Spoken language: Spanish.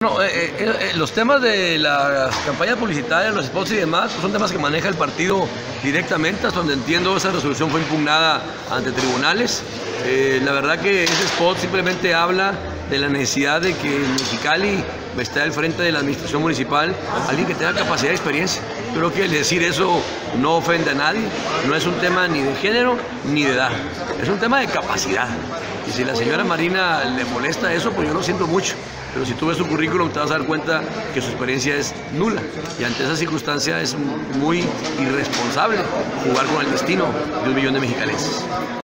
Los temas de las campañas publicitarias, los spots y demás, pues son temas que maneja el partido directamente, hasta donde entiendo esa resolución fue impugnada ante tribunales. La verdad que ese spot simplemente habla de la necesidad de que en Mexicali esté al frente de la administración municipal alguien que tenga capacidad y experiencia. Creo que el decir eso no ofende a nadie, no es un tema ni de género ni de edad, es un tema de capacidad. Y si a la señora Marina le molesta eso, pues yo lo siento mucho. Pero si tú ves su currículum te vas a dar cuenta que su experiencia es nula. Y ante esa circunstancia es muy irresponsable jugar con el destino de 1 millón de mexicalenses.